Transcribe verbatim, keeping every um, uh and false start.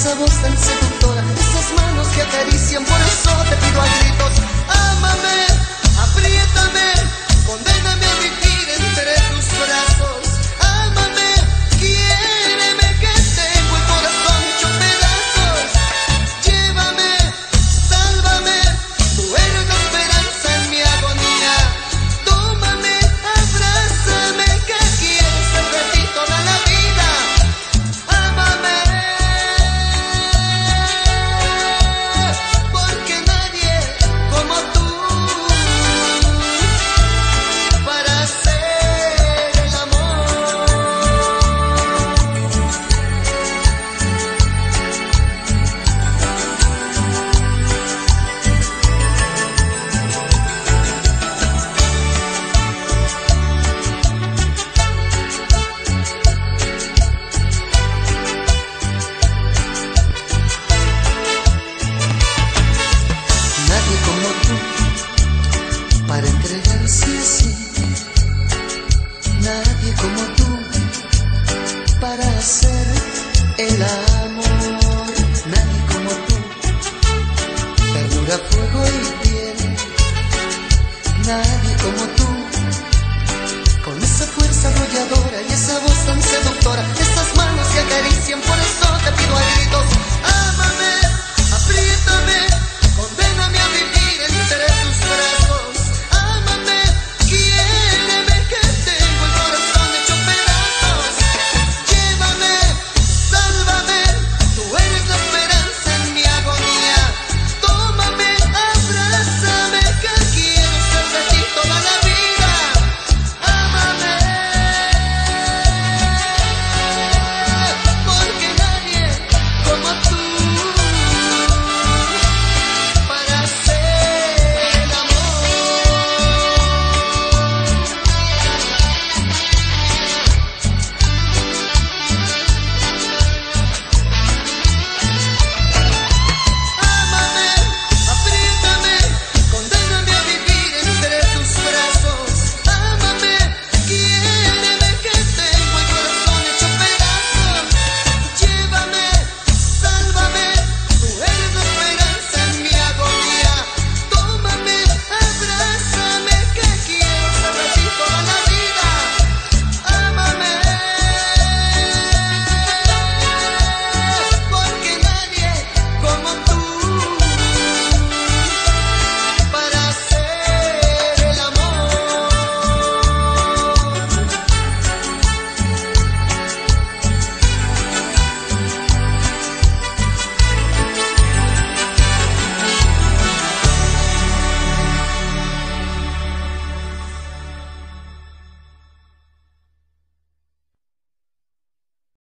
esa voz tan seductora, esas manos que acarician, por eso te pido a gritos: ámame, apriétame, condéname a vivir entre tus brazos. Ámame, quiéreme, que tengo el corazón hecho pedazos. Llévame, sálvame, tú eres la esperanza en mi agonía. Tómame, abrázame, que quiero ser de ti toda la vida. Ámame, porque nadie como tú para hacer el amor. Nadie como tú para entregarse así. Nadie como tú para hacer el amor.